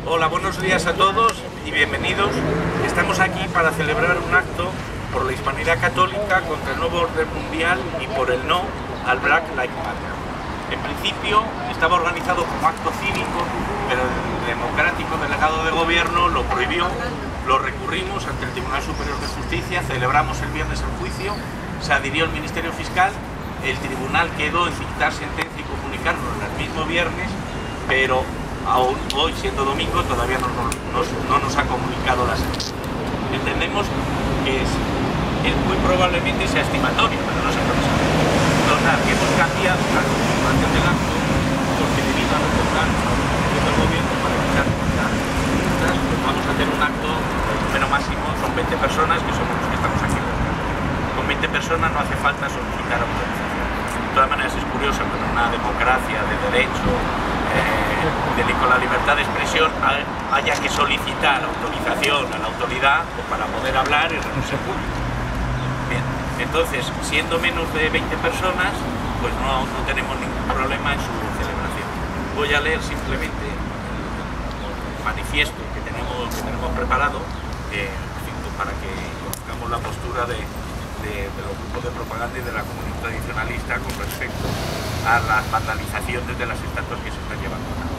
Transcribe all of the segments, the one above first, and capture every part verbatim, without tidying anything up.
Hola, buenos días a todos y bienvenidos. Estamos aquí para celebrar un acto por la hispanidad católica contra el nuevo orden mundial y por el no al Black Lives Matter. En principio estaba organizado como acto cívico, pero el democrático delegado de gobierno lo prohibió, lo recurrimos ante el Tribunal Superior de Justicia, celebramos el viernes el juicio, se adhirió el Ministerio Fiscal, el tribunal quedó en dictar sentencia y comunicarnos el mismo viernes, pero aún hoy, siendo domingo, todavía no nos, nos, no nos ha comunicado la sentencia. Entendemos que es, es muy probablemente sea estimatorio, pero no se puede saber. Entonces, que hemos cambiado la configuración del acto porque debido a los contratos del gobierno para evitar multas, pues vamos a hacer un acto, el número máximo son veinte personas, que somos los que estamos aquí. Con veinte personas no hace falta solicitar autorización. De todas maneras es curioso que en una democracia de derecho, eh, de, con la libertad de expresión, haya que solicitar autorización a la autoridad pues, para poder hablar y reunirse público. Bien, entonces, siendo menos de veinte personas, pues no, no tenemos ningún problema en su celebración. Voy a leer simplemente el manifiesto que tenemos, que tenemos preparado, eh, para que conozcamos la postura de, de, de los grupos de propaganda y de la comunidad tradicionalista con respecto a la vandalización de las estatuas que se están llevando a cabo.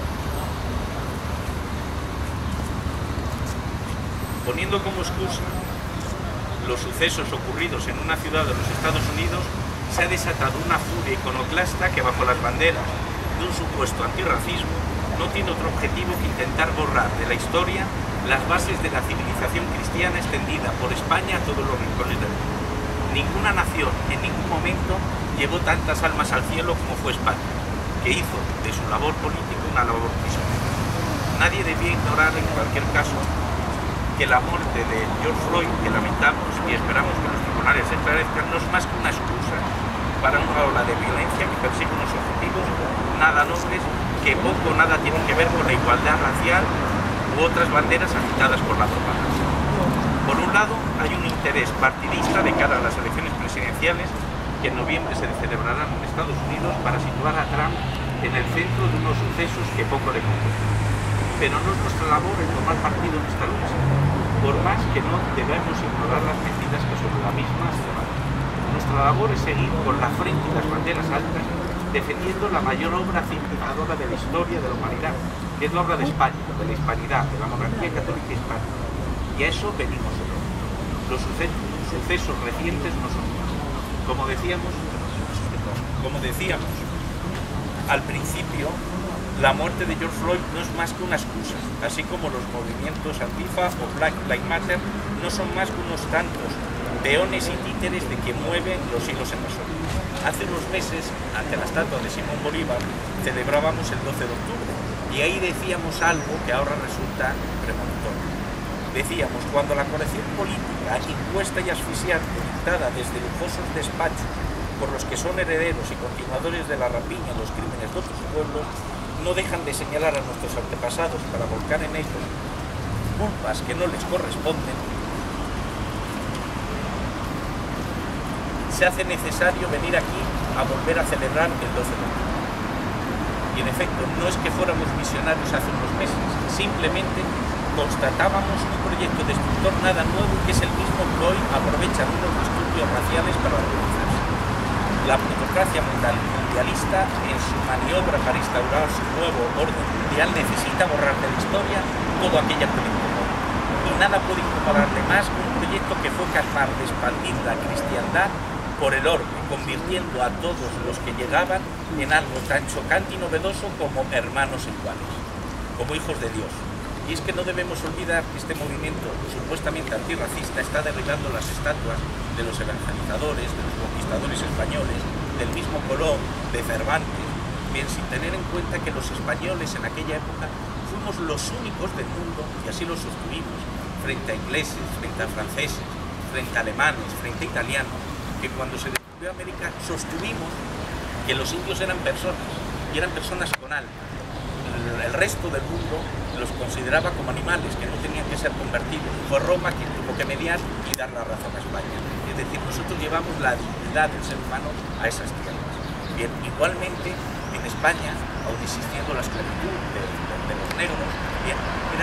Poniendo como excusa los sucesos ocurridos en una ciudad de los Estados Unidos, se ha desatado una furia iconoclasta que bajo las banderas de un supuesto antirracismo no tiene otro objetivo que intentar borrar de la historia las bases de la civilización cristiana extendida por España a todos los rincones del mundo. Ninguna nación en ningún momento llevó tantas almas al cielo como fue España, que hizo de su labor política una labor misionera. Nadie debía ignorar en cualquier caso que la muerte de George Floyd, que lamentamos y esperamos que los tribunales esclarezcan, no es más que una excusa para una ola de violencia que persigue unos objetivos nada nobles, que poco o nada tienen que ver con la igualdad racial u otras banderas agitadas por la propaganda. Por un lado, hay un interés partidista de cara a las elecciones presidenciales que en noviembre se celebrarán en Estados Unidos para situar a Trump en el centro de unos sucesos que poco le competen. Pero no es nuestra labor el tomar partido en esta lucha, por más que no debemos ignorar las mentiras que sobre la misma se levantan. Nuestra labor es seguir con la frente y las banderas altas, defendiendo la mayor obra civilizadora de la historia de la humanidad, que es la obra de España, de la hispanidad, de la monarquía católica hispánica. Y a eso venimos hoy. Los sucesos, sucesos recientes no son nuevos. Como decíamos, como decíamos al principio, la muerte de George Floyd no es más que una excusa, así como los movimientos Antifa o Black Lives Matter no son más que unos tantos peones y títeres de que mueven los hilos en nosotros. Hace unos meses, ante la estatua de Simón Bolívar, celebrábamos el doce de octubre y ahí decíamos algo que ahora resulta premonitorio. Decíamos, cuando la corrección política impuesta y asfixiante, dictada desde lujosos despachos por los que son herederos y continuadores de la rapiña y los crímenes de otros pueblos, no dejan de señalar a nuestros antepasados para volcar en ellos culpas que no les corresponden, se hace necesario venir aquí a volver a celebrar el doce de octubre. Y en efecto, no es que fuéramos visionarios hace unos meses, simplemente constatábamos un proyecto destructor nada nuevo que es el mismo que hoy aprovechan unos disturbios raciales para organizarse. La plutocracia mundialista, en su maniobra para instaurar su nuevo orden mundial, necesita borrar de la historia todo aquello que le incomoda. Y nada puede incomodarle más que un proyecto que fue capaz de expandir la cristiandad por el orbe, convirtiendo a todos los que llegaban en algo tan chocante y novedoso como hermanos iguales, como hijos de Dios. Y es que no debemos olvidar que este movimiento supuestamente antirracista está derribando las estatuas de los evangelizadores, de los conquistadores españoles, del mismo Colón, de Cervantes, bien sin tener en cuenta que los españoles en aquella época fuimos los únicos del mundo, y así lo sostuvimos, frente a ingleses, frente a franceses, frente a alemanes, frente a italianos, que cuando se descubrió América sostuvimos que los indios eran personas, y eran personas con alma. El resto del mundo los consideraba como animales que no tenían que ser convertidos. Fue Roma quien tuvo que mediar y dar la razón a España. Es decir, nosotros llevamos la dignidad del ser humano a esas tierras. Bien, igualmente en España, aun existiendo la esclavitud de, de, de los negros, bien,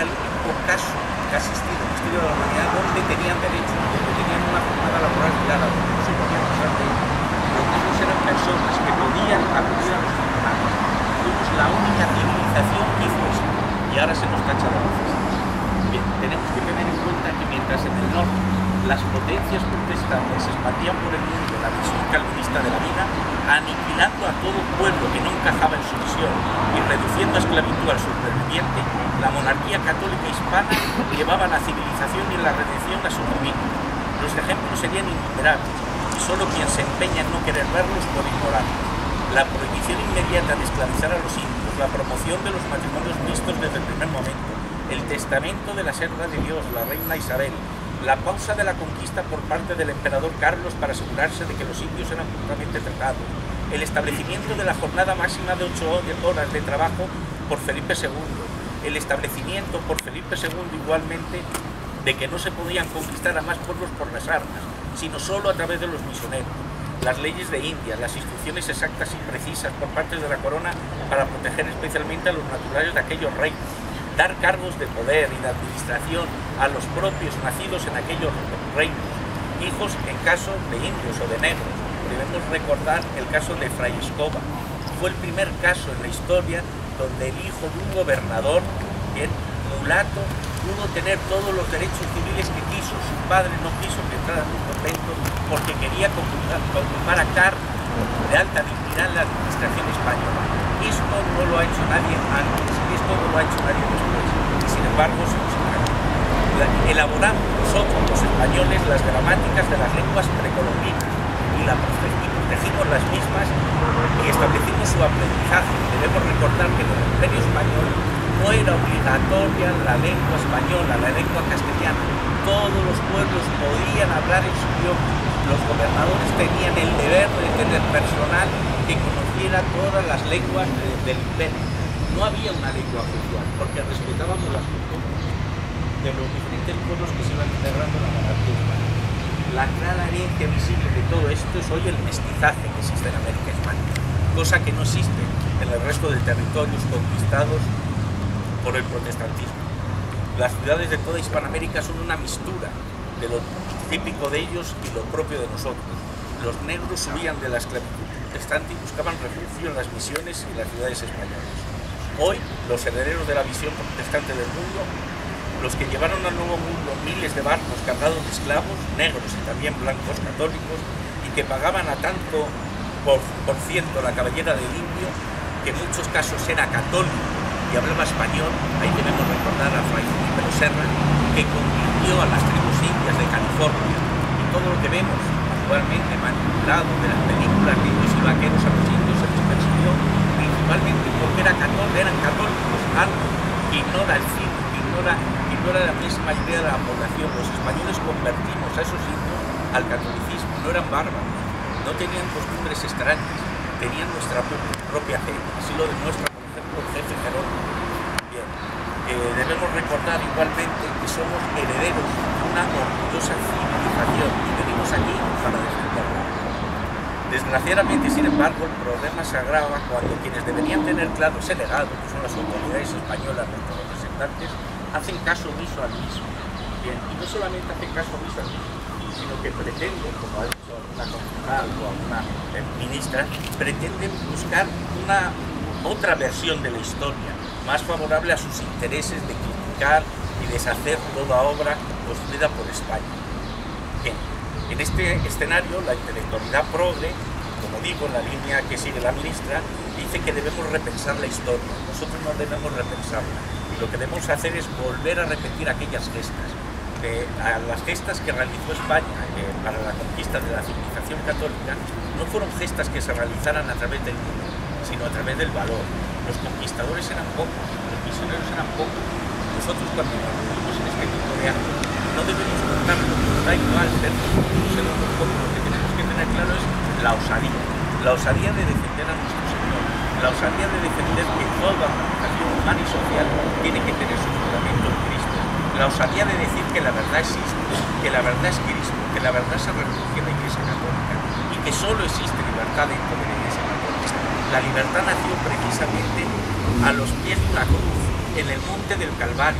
era el único caso que ha existido en la historia de la humanidad donde tenían derecho, donde tenían una jornada laboral clara, donde no se podían pasar de ello, donde ellos eran personas que podían acudir a los tribunales. Fuimos la única civilización que hizo eso, y ahora se nos tacha de racistas. Bien, tenemos que tener en cuenta que mientras en el norte las potencias protestantes expandían por el mundo la visión calvinista de la vida, aniquilando a todo pueblo que no encajaba en su visión y reduciendo a esclavitud al superviviente, la monarquía católica hispana llevaba la civilización y la redención a su dominio. Los ejemplos serían innumerables, y solo quien se empeña en no querer verlos puede ignorarlos. La prohibición inmediata de esclavizar a los indios, la promoción de los matrimonios mixtos desde el primer momento, el testamento de la serva de Dios, la reina Isabel, la pausa de la conquista por parte del emperador Carlos para asegurarse de que los indios eran justamente tratados, el establecimiento de la jornada máxima de ocho horas de trabajo por Felipe segundo, el establecimiento por Felipe segundo igualmente de que no se podían conquistar a más pueblos por las armas, sino solo a través de los misioneros, las leyes de India, las instrucciones exactas y precisas por parte de la corona para proteger especialmente a los naturales de aquellos reinos, dar cargos de poder y de administración a los propios nacidos en aquellos reinos, hijos en caso de indios o de negros. Debemos recordar el caso de Fray Escoba. Fue el primer caso en la historia donde el hijo de un gobernador, bien, mulato, pudo tener todos los derechos civiles que quiso. Su padre no quiso que entrara en un convento porque quería ocupar a cargo de alta dignidad en la administración española. Esto no lo ha hecho nadie antes, esto no lo ha hecho nadie después, y sin embargo se nos engaña. Elaboramos nosotros, los españoles, las gramáticas de las lenguas precolombinas y, la, y protegimos las mismas y establecimos su aprendizaje. Debemos recordar que en el Imperio Español no era obligatoria la lengua española, la lengua castellana. Todos los pueblos podían hablar en su idioma. Los gobernadores tenían el deber de tener personal que conociera todas las lenguas de, del imperio. No había una lengua oficial, porque respetábamos las costumbres de los diferentes pueblos que se iban integrando en la monarquía española. La clara herencia visible de todo esto es hoy el mestizaje que existe en América Hispánica, cosa que no existe en el resto de territorios conquistados por el protestantismo. Las ciudades de toda Hispanoamérica son una mistura de lo típico de ellos y lo propio de nosotros. Los negros huían de la esclavitud protestante y buscaban refugio en las misiones y las ciudades españolas. Hoy, los herederos de la visión protestante del mundo, los que llevaron al Nuevo Mundo miles de barcos cargados de esclavos, negros y también blancos católicos, y que pagaban a tanto por, por ciento la cabellera del indio, que en muchos casos era católico y hablaba español. Ahí debemos recordar a Fray Felipe Serra, que convirtió a las tribus indias de California, y todo lo que vemos actualmente manipulado de las películas de indios y vaqueros a los indios se les persiguió principalmente porque era católico, eran católicos, algo que ignora el cine, que ignora, que ignora la misma idea de la población. Los españoles convertimos a esos indios al catolicismo, no eran bárbaros, no tenían costumbres extrañas, tenían nuestra propia fe, así lo demuestra por ejemplo el jefe Jerónimo. Bien, eh, debemos recordar igualmente que somos herederos de una orgullosa civilización y venimos aquí para defenderla. Desgraciadamente, sin embargo, el problema se agrava cuando quienes deberían tener claro ese legado, que son las autoridades españolas, nuestros representantes, hacen caso omiso al mismo. Bien, y no solamente hacen caso omiso al mismo, sino que pretenden, como ha dicho una concejal o una eh, ministra, pretenden buscar una otra versión de la historia, más favorable a sus intereses de criticar y deshacer toda obra construida por España. Bien, en este escenario, la intelectualidad progre, como digo, en la línea que sigue la ministra, dice que debemos repensar la historia. Nosotros no debemos repensarla. Lo que debemos hacer es volver a repetir aquellas gestas. Eh, a las gestas que realizó España eh, para la conquista de la civilización católica no fueron gestas que se realizaran a través del número, sino a través del valor. Los conquistadores eran pocos, los misioneros eran pocos. Nosotros cuando nos reunimos en este tipo de actos no debemos contarlo, da igual ser los pocos. Lo que tenemos que tener claro es la osadía, la osadía de defender a nuestro Señor, la osadía de defender que toda organización humana y social tiene que tener su fundamento en Cristo, la osadía de decir que la verdad existe, que la verdad es Cristo, que la verdad se refugia en la Iglesia Católica y que solo existe libertad dentro de la Iglesia Católica. La libertad nació precisamente a los pies de una cruz, en el monte del Calvario.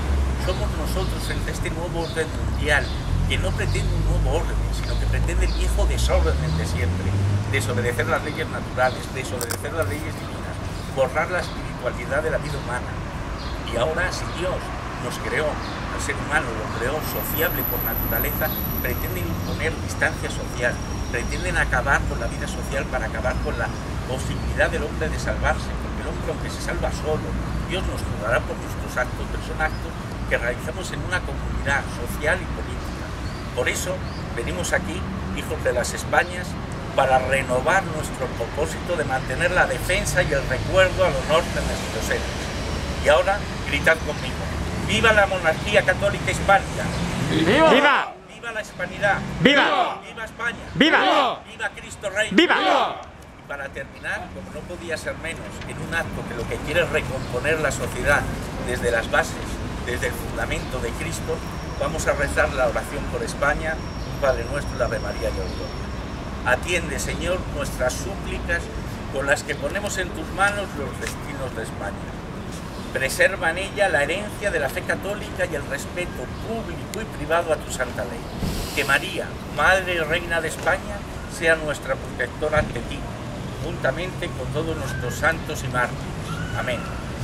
Somos nosotros en este nuevo orden mundial, que no pretende un nuevo orden, sino que pretende el viejo desorden de siempre, desobedecer las leyes naturales, desobedecer las leyes divinas, borrar la espiritualidad de la vida humana. Y ahora, si Dios nos creó, al ser humano lo creó sociable por naturaleza, pretenden imponer distancia social, pretenden acabar con la vida social para acabar con la posibilidad del hombre de salvarse, porque el hombre, aunque se salva solo, Dios nos juzgará por nuestros actos, pero son actos que realizamos en una comunidad social y política. Por eso venimos aquí, hijos de las Españas, para renovar nuestro propósito de mantener la defensa y el recuerdo al honor de nuestros héroes. Y ahora, gritad conmigo: ¡viva la monarquía católica hispánica! ¡Viva! ¡Viva! ¡Viva la hispanidad! ¡Viva! ¡Viva España! ¡Viva! ¡Viva Cristo Rey! ¡Viva! Y para terminar, como no podía ser menos, en un acto que lo que quiere es recomponer la sociedad desde las bases, desde el fundamento de Cristo, vamos a rezar la oración por España, un Padre Nuestro, la Ave María y el Gloria. Atiende, Señor, nuestras súplicas con las que ponemos en tus manos los destinos de España. Preserva en ella la herencia de la fe católica y el respeto público y privado a tu santa ley. Que María, Madre y Reina de España, sea nuestra protectora ante ti, juntamente con todos nuestros santos y mártires. Amén.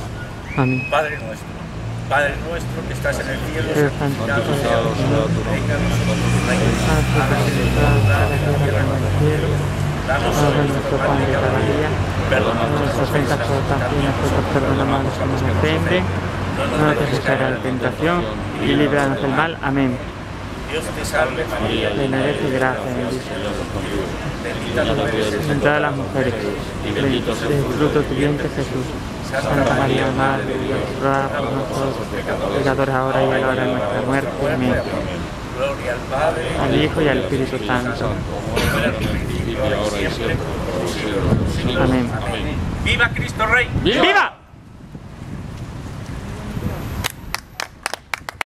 Amén. Padre nuestro, Padre nuestro que estás en el cielo, Eres santificado santificado sea tu nombre, venga a nosotros tu reino, hágase tu voluntad en la tierra como en el cielo. Danos hoy nuestro pan de cada día, perdona nuestras ofensas como también nosotros perdonamos a los que nos ofenden, no nos dejes caer en la tentación y líbranos del mal. Amén. Dios te salve María, Llena eres de gracia, bendita bendita tú eres entre todas las mujeres, y bendito es el fruto de tu vientre, Jesús. Santa María, Madre de Dios, ruega por nosotros pecadores, ahora y a la hora de nuestra muerte. Amén. Gloria al Padre, Al Hijo y al Espíritu Santo. ahora y siempre, por los siglos de los siglos. Amén. Amén. ¡Viva Cristo Rey! ¡Viva!